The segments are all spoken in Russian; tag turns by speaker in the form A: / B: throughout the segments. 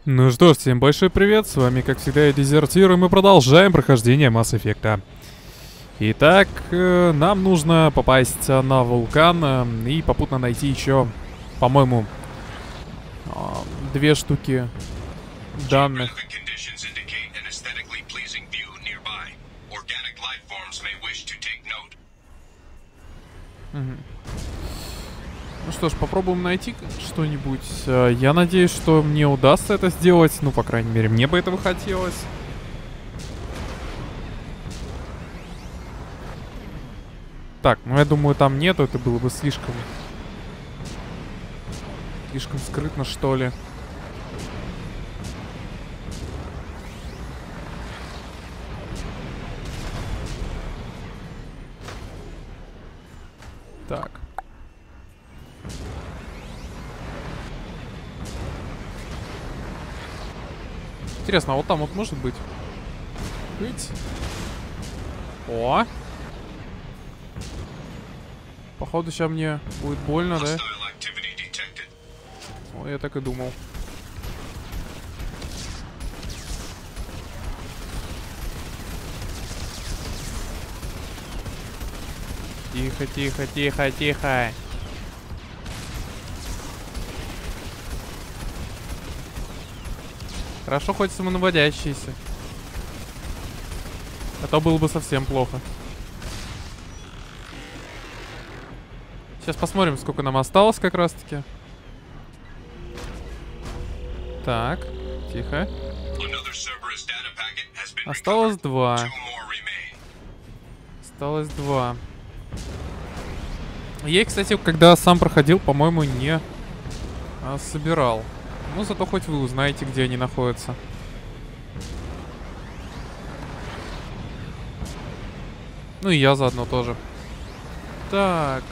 A: Ну что ж, всем большой привет, с вами как всегда я Дезертир, и мы продолжаем прохождение Mass Effect. Итак, нам нужно попасть на вулкан и попутно найти еще, по-моему, две штуки данных. Ну что ж, попробуем найти что-нибудь. Я надеюсь, что мне удастся это сделать. Ну, по крайней мере, мне бы этого хотелось. Так, ну я думаю, там нету. Это было бы слишком скрытно, что ли. Так. Интересно, а вот там вот может быть? Быть? О! Походу, сейчас мне будет больно, да? О, я так и думал. Тихо, тихо, тихо, тихо. Хорошо, хоть самонаводящийся. А то было бы совсем плохо. Сейчас посмотрим, сколько нам осталось как раз-таки. Так, тихо. Осталось 2. Осталось 2. Я, кстати, когда сам проходил, по-моему, не собирал. Ну, зато хоть вы узнаете, где они находятся. Ну и я заодно тоже. Так.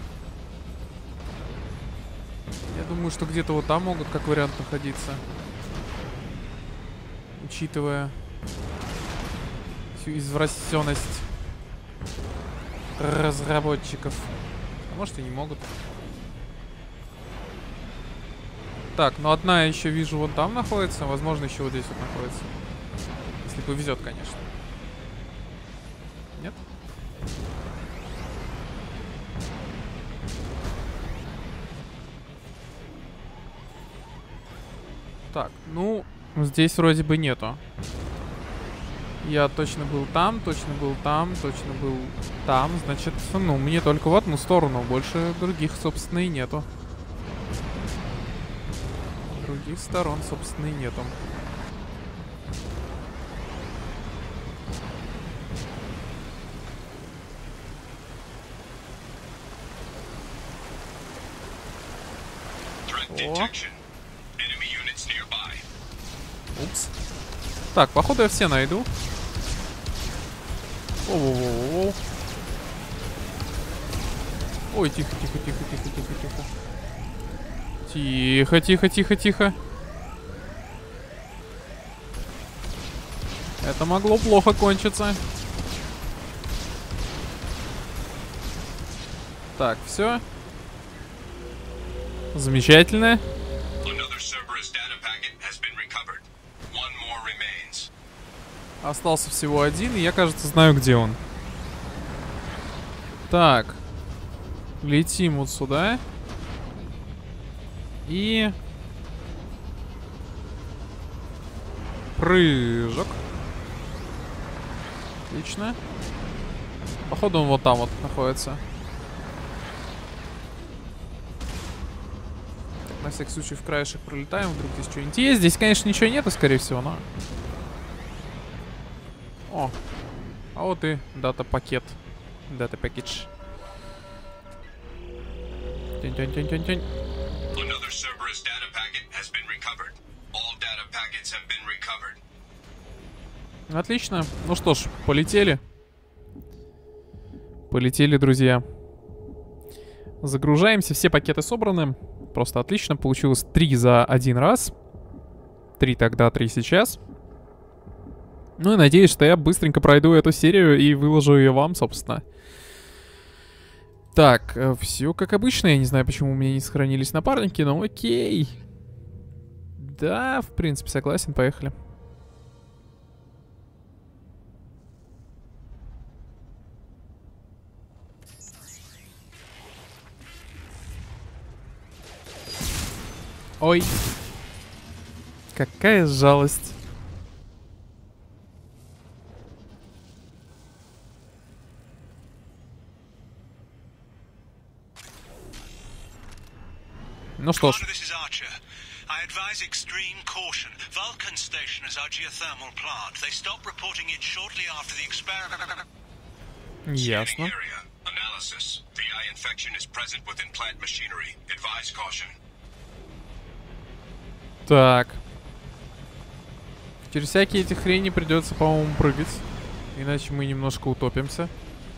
A: Я думаю, что где-то вот там могут, как вариант, находиться. Учитывая всю извращенность разработчиков. А может и не могут. Так, ну одна еще вижу вон там находится. Возможно, еще вот здесь вот находится. Если повезет, конечно. Нет? Так, ну, здесь вроде бы нету. Я точно был там, точно был там, точно был там. Значит, ну, мне только в одну сторону. Больше других, собственно, и нету. Других сторон, собственно, и нету. О. Упс. Так, походу я все найду. Воу-воу-воу-воу. Ой, тихо, тихо, тихо, тихо, тихо, тихо. Тихо, тихо, тихо, тихо. Это могло плохо кончиться. Так, все. Замечательно. Остался всего один, и я, кажется, знаю, где он. Так. Летим вот сюда. И... прыжок. Отлично. Походу он вот там вот находится. Так, на всякий случай в краешек пролетаем, вдруг здесь что-нибудь есть. Здесь, конечно, ничего нету, скорее всего, но... О, а вот и дата-пакет. Дата-пакетч. Тянь-тянь-тянь-тянь-тянь. Отлично. Ну что ж, полетели. Полетели, друзья. Загружаемся. Все пакеты собраны. Просто отлично. Получилось 3 за один раз. 3 тогда, 3 сейчас. Ну и надеюсь, что я быстренько пройду эту серию и выложу ее вам, собственно. Так, все как обычно. Я не знаю, почему у меня не сохранились напарники, но окей. Да, в принципе, согласен, поехали. Ой. Какая жалость. Ну что ж.
B: I advise extreme caution. Vulcan Station is our geothermal plant. They stopped reporting it shortly after the experiment.
A: Ясно.
B: Analysis. VI infection is present within plant machinery. Advise caution.
A: Так. Через всякие эти хрени придется, по-моему, прыгать. Иначе мы немножко утопимся.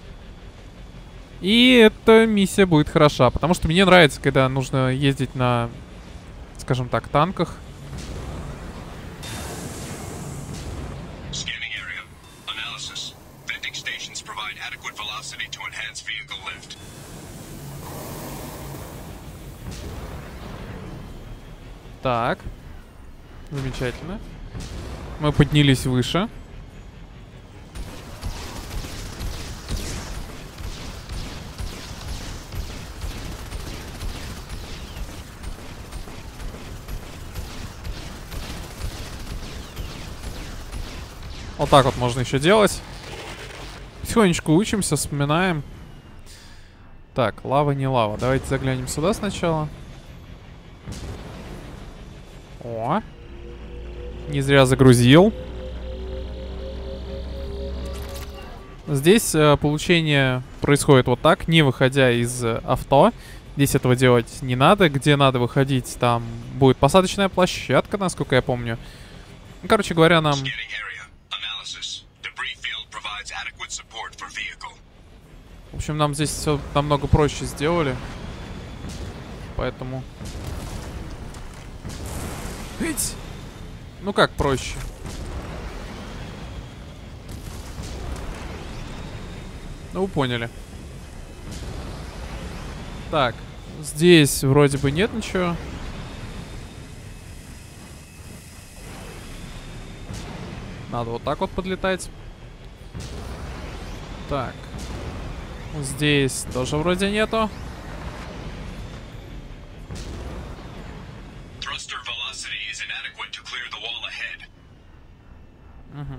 A: И эта миссия будет хороша. Потому что мне нравится, когда нужно ездить на, скажем так, танках. Так. Замечательно. Мы поднялись выше. Вот так вот можно еще делать. Потихонечку учимся, вспоминаем. Так, лава не лава. Давайте заглянем сюда сначала. О. Не зря загрузил. Здесь получение происходит вот так, не выходя из авто. Здесь этого делать не надо. Где надо выходить, там будет посадочная площадка, насколько я помню. Ну, короче говоря, нам... В общем, нам здесь все намного проще сделали. Поэтому... Ить! Ну как проще? Ну, вы поняли. Так, здесь вроде бы нет ничего. Надо вот так вот подлетать. Так. Здесь тоже вроде нету. Угу.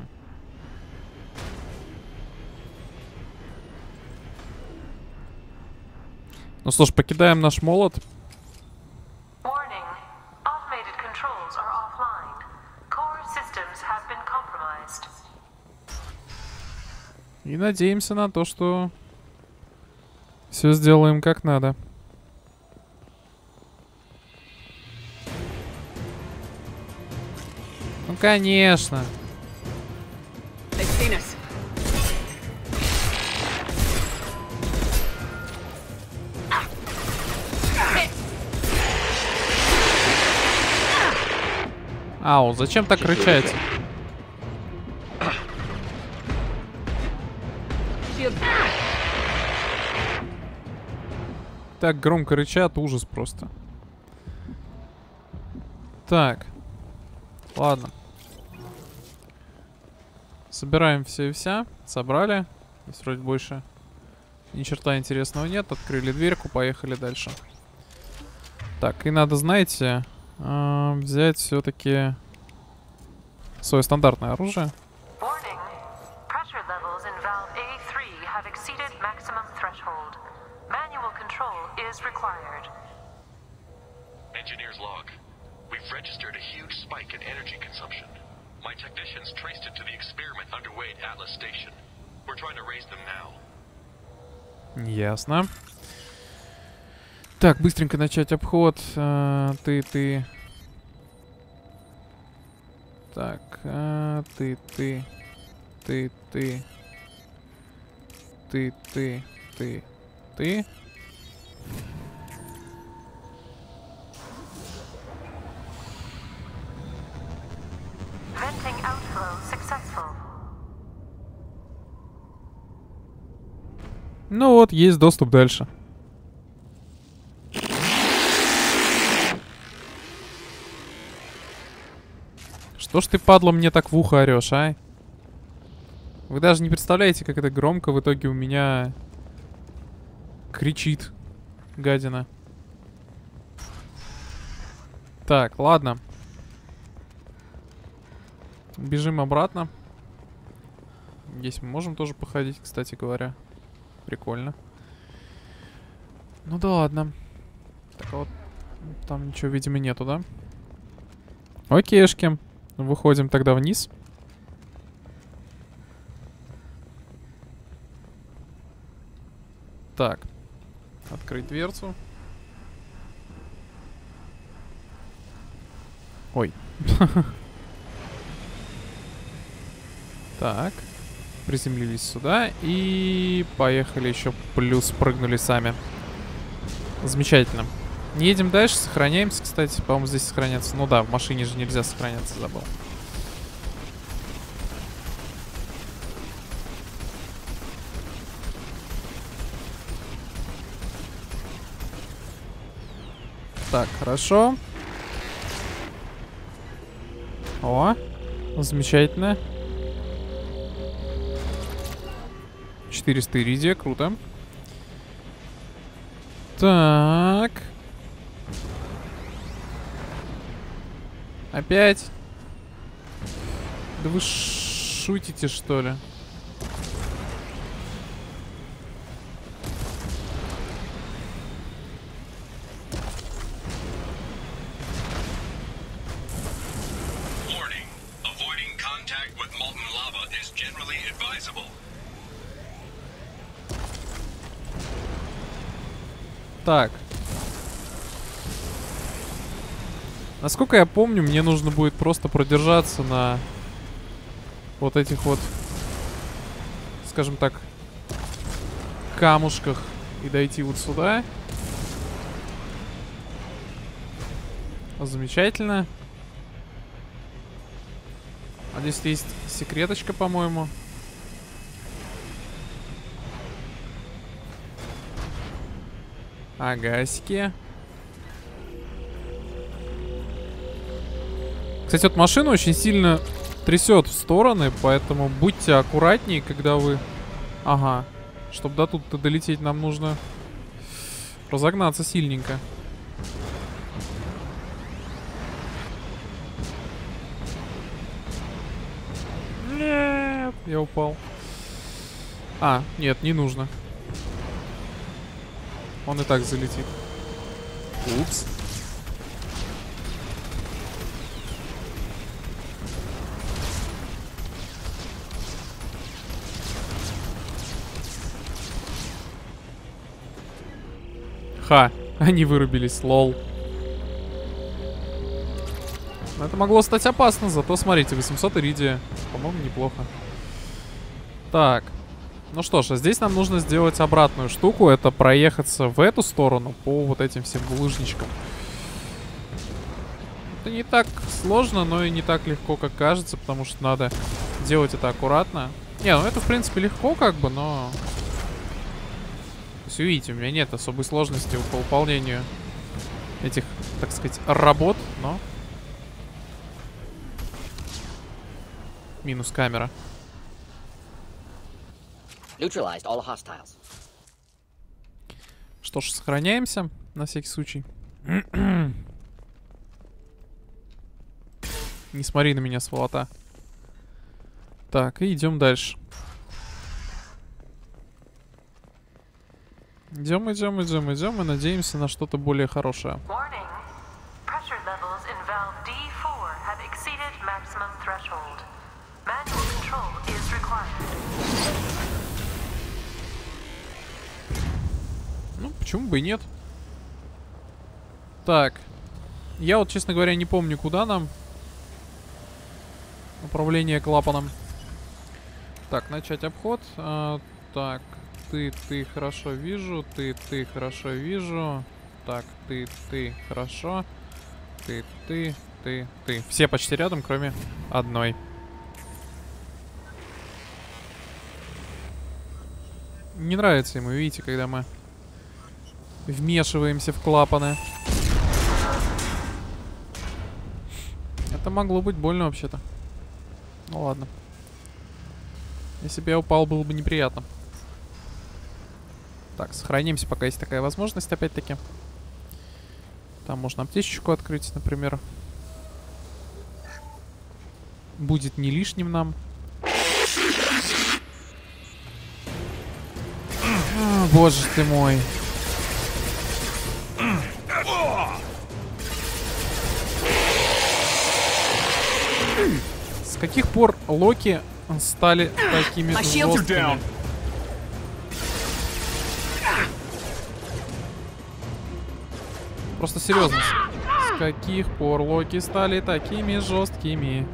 A: Ну что ж, покидаем наш молот. И надеемся на то, что все сделаем как надо. Ну, конечно. Ау, зачем так рычать? Так громко рычат, ужас просто. Так. Ладно. Собираем все и вся. Собрали. Здесь вроде больше ни черта интересного нет. Открыли дверку, поехали дальше. Так, и надо, знаете, взять все-таки свое стандартное оружие.
C: Engineer's log. We've registered a huge spike in energy consumption. My technicians traced it to the experiment underway at Atlas Station. We're trying to raise them now.
A: Ясно. Так, быстренько начать обход. Ты. Так, ты. Ну вот, есть доступ дальше. Что ж ты, падла, мне так в ухо орешь, а? Вы даже не представляете, как это громко в итоге у меня кричит гадина. Так, ладно. Бежим обратно. Здесь мы можем тоже походить, кстати говоря. Прикольно. Ну да ладно. Так, а вот там ничего, видимо, нету, да? Окейшки. Выходим тогда вниз. Так. Открыть дверцу. Ой. Так. Приземлились сюда и поехали еще плюс прыгнули сами. Замечательно. Не едем дальше, сохраняемся, кстати. По-моему, здесь сохраняться. Ну да, в машине же нельзя сохраняться, забыл. Так, хорошо. О, замечательно. 400 иридия, круто. Так. Опять? Да вы шутите, что ли?
B: Warning. Avoiding contact with molten lava is generally advisable.
A: Так. Насколько я помню, мне нужно будет просто продержаться на вот этих вот, скажем так, камушках и дойти вот сюда. Замечательно. А здесь есть секреточка, по-моему. Агасики. Кстати, вот машину очень сильно трясет в стороны, поэтому будьте аккуратнее, когда вы... Ага. Чтобы до тут-то долететь, нам нужно разогнаться сильненько. Нет, я упал. А, нет, не нужно. Он и так залетит. Упс. Ха, они вырубились, лол. Но это могло стать опасно, зато смотрите, 800 иридия. По-моему, неплохо. Так. Ну что ж, а здесь нам нужно сделать обратную штуку. Это проехаться в эту сторону по вот этим всем булыжничкам. Это не так сложно, но и не так легко, как кажется, потому что надо делать это аккуратно. Не, ну это в принципе легко как бы, но... То есть, видите, у меня нет особой сложности по выполнению этих, так сказать, работ, но... Минус камера.
D: Neutralized all hostiles.
A: Что ж, сохраняемся на всякий случай. Не смотри на меня, сволота. Так, и идем дальше. Идем и надеемся на что-то более хорошее.
E: Warning. Pressure levels in valve D4 have exceeded maximum threshold. Manual control is required.
A: Ну, почему бы и нет? Так. Я вот, честно говоря, не помню, куда нам. Управление клапаном. Так, начать обход. Так, ты хорошо вижу. Ты хорошо вижу. Так, ты хорошо. Ты. Все почти рядом, кроме одной. Не нравится ему, видите, когда мы вмешиваемся в клапаны. Это могло быть больно вообще-то. Ну ладно. Если бы я упал, было бы неприятно. Так, сохранимся, пока есть такая возможность, опять-таки. Там можно аптечечку открыть, например. Будет не лишним нам. О, боже ты мой. С каких пор Локи стали такими жесткими? Просто серьезно. С каких пор Локи стали такими жесткими?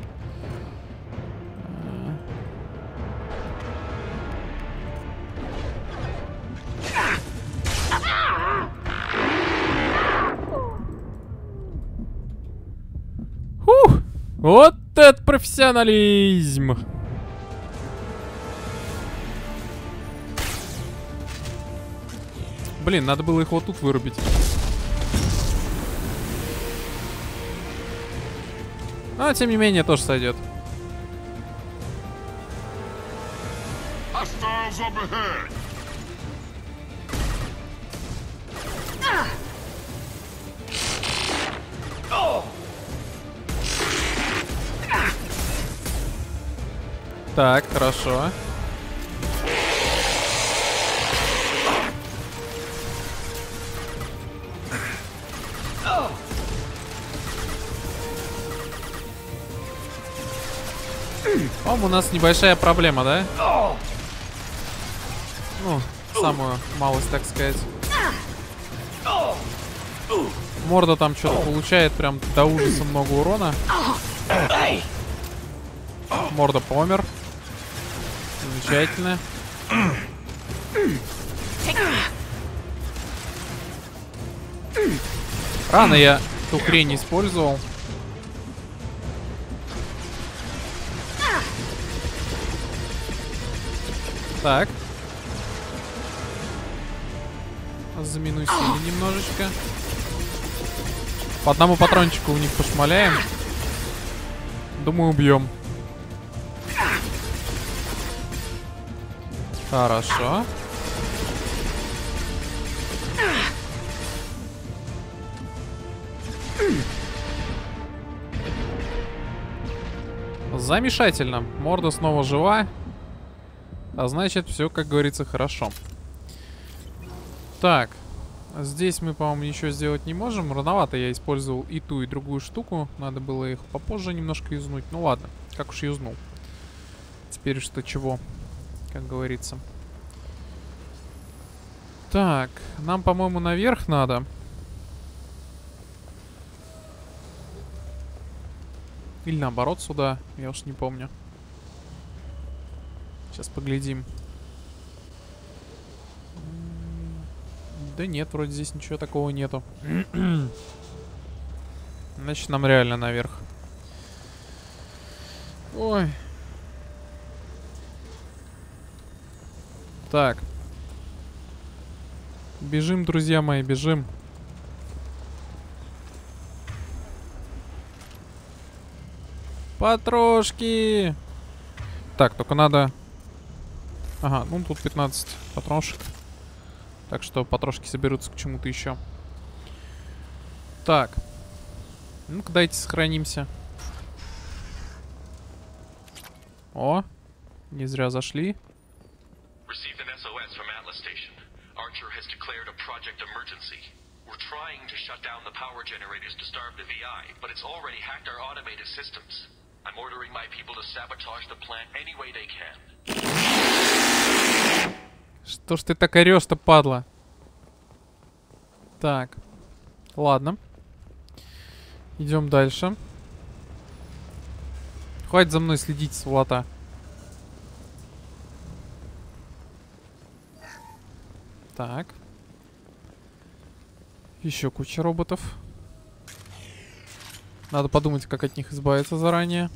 A: Фух! Вот это профессионализм! Блин, надо было их вот тут вырубить. Но, тем не менее, тоже сойдет. Так, хорошо. По-моему, у нас небольшая проблема, да? Ну, самую малость, так сказать. Морда там что-то получает прям до ужаса много урона. Морда помер. Замечательно. Рано я ту хрень использовал. Так. Заминусили немножечко. По одному патрончику у них пошмаляем. Думаю, убьем. Хорошо. Замечательно. Морда снова жива. А значит, все, как говорится, хорошо. Так. Здесь мы, по-моему, ничего сделать не можем. Рановато я использовал и ту, и другую штуку. Надо было их попозже немножко юзнуть. Ну ладно, как уж юзнул. Теперь что чего, как говорится. Так, нам, по-моему, наверх надо. Или наоборот сюда, я уж не помню. Сейчас поглядим. Да нет, вроде здесь ничего такого нету. Значит, нам реально наверх. Ой. Так. Бежим, друзья мои, бежим. Патрошки! Так, только надо... Ага, ну тут 15 патрошек. Так что патрошки соберутся к чему-то еще. Так. Ну-ка, дайте сохранимся. О, не зря зашли.
C: Received an SOS from Atlas Station. Archer has declared a project emergency. We're trying to shut down the power generators to starve the VI, but it's already hacked our automated systems. I'm ordering my people to sabotage the plant any way they can.
A: Что ж ты так орешь-то, падла? Так. Ладно. Идем дальше. Хватит за мной следить, сволота. Так. Еще куча роботов. Надо подумать, как от них избавиться заранее.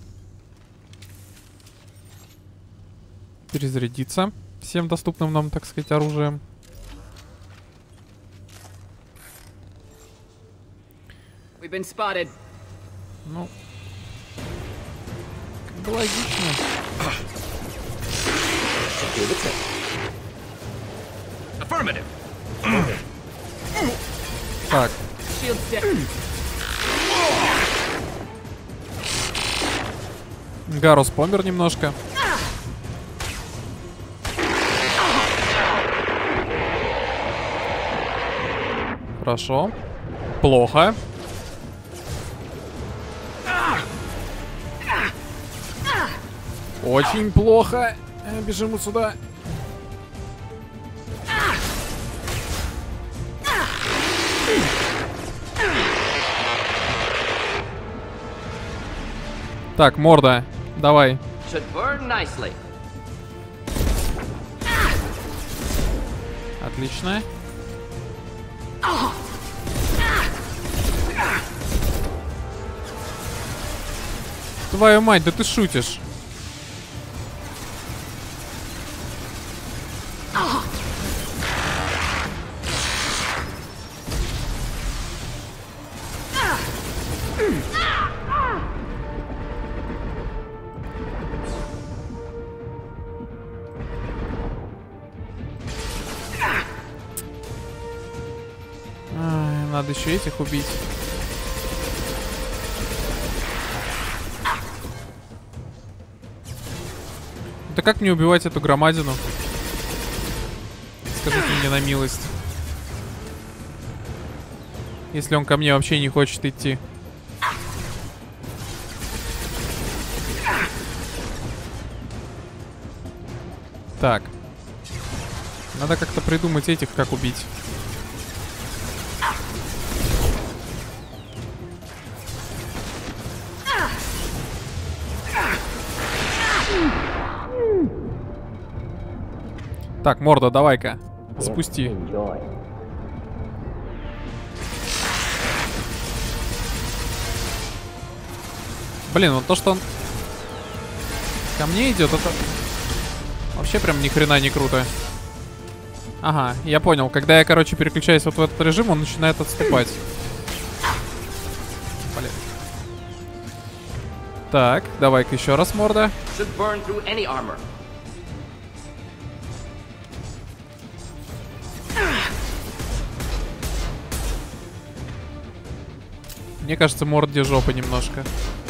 A: Перезарядиться всем доступным нам, так сказать, оружием.
F: We've been spotted.
A: Ну, бы логично. Так. Гарус помер немножко. Хорошо. Плохо. Очень плохо. Бежим вот сюда. Так, морда, давай. Отлично. Твою мать, да ты шутишь. Ай, надо еще этих убить. Да как мне убивать эту громадину? Скажите мне на милость. Если он ко мне вообще не хочет идти. Так. Надо как-то придумать этих, как убить. Так, морда, давай-ка. Спусти. Блин, вот то, что он ко мне идет, это вообще прям ни хрена не круто. Ага, я понял. Когда я, короче, переключаюсь вот в этот режим, он начинает отступать. Блин. Так, давай-ка еще раз, морда. Мне кажется, морде жопа немножко.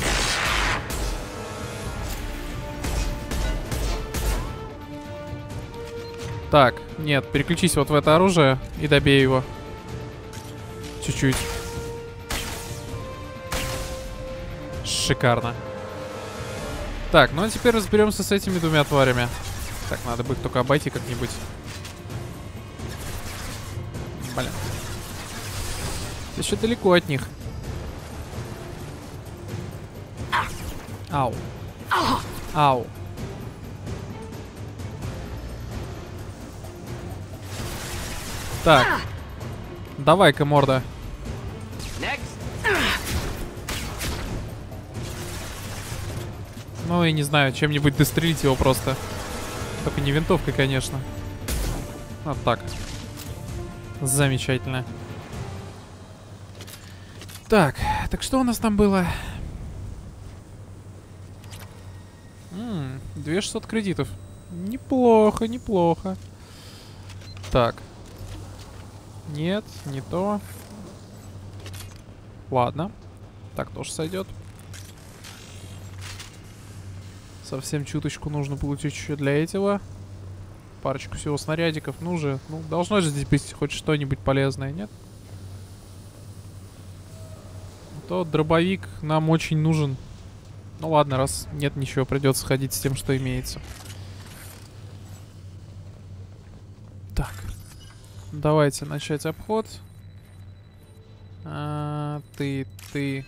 A: Так, нет, переключись вот в это оружие и добей его. Чуть-чуть. Шикарно. Так, ну а теперь разберемся с этими двумя тварями. Так, надо бы их только обойти как-нибудь. Блин. Еще далеко от них. Ау. Ау. Так. Давай-ка, морда. Ну, я не знаю, чем-нибудь дострелить его просто. Только не винтовкой, конечно. Вот так. Замечательно. Так, так что у нас там было? 2600 кредитов. Неплохо, неплохо. Так. Нет, не то. Ладно. Так тоже сойдет. Совсем чуточку нужно получить еще для этого. Парочку всего снарядиков. Ну же, ну должно же здесь быть хоть что-нибудь полезное, нет? То дробовик нам очень нужен. Ну ладно, раз нет ничего, придется ходить с тем, что имеется. Так. Давайте начать обход. Ты. Ты,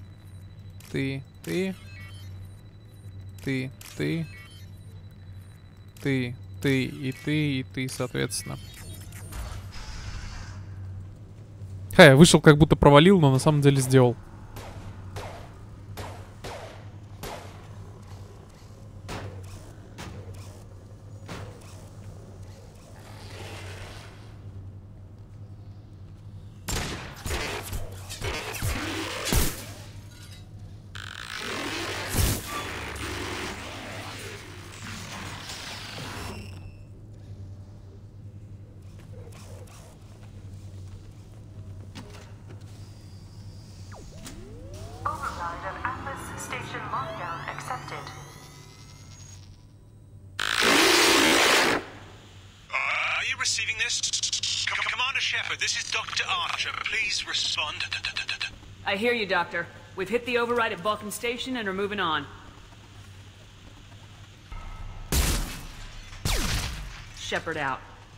A: и ты, соответственно. Я вышел, как будто провалил, но на самом деле сделал.
E: detected.
B: Are you receiving this? Commander Shepard, this is Dr. Archer. Please respond.
F: I hear you, Doctor. We've hit the override at Vulcan Station and are moving on. Shepard out.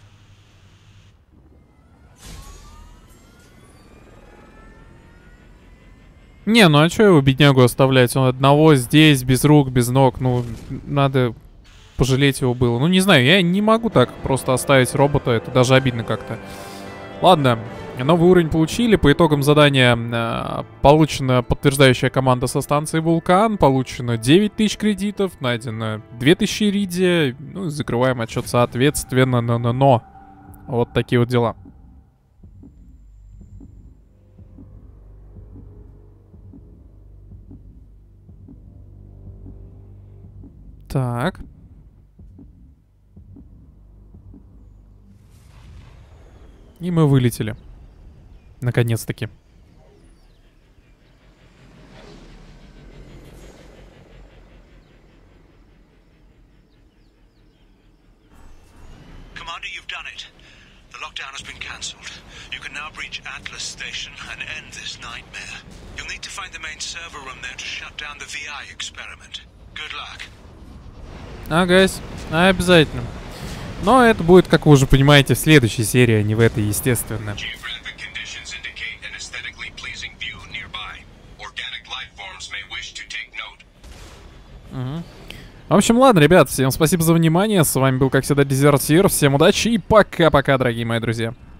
A: Не, ну а чё его, беднягу, оставлять? Он одного здесь, без рук, без ног. Ну, надо пожалеть его было. Ну, не знаю, я не могу так просто оставить робота. Это даже обидно как-то. Ладно, новый уровень получили. По итогам задания получена подтверждающая команда со станции Вулкан. Получено 9000 кредитов. Найдено 2000 иридия. Ну, закрываем отчет соответственно. Но. Вот такие вот дела. Так. И мы вылетели. Наконец-таки.
B: Commander, you've done it. The lockdown has been cancelled. You can now breach Atlas Station and end this nightmare. You'll need to find the main server room there to shut down the VI experiment. Good luck.
A: Агась, обязательно. Но это будет, как вы уже понимаете, в следующей серии, а не в этой, естественно. В общем, ладно, ребят, всем спасибо за внимание. С вами был, как всегда, Дезертир. Всем удачи и пока-пока, дорогие мои друзья.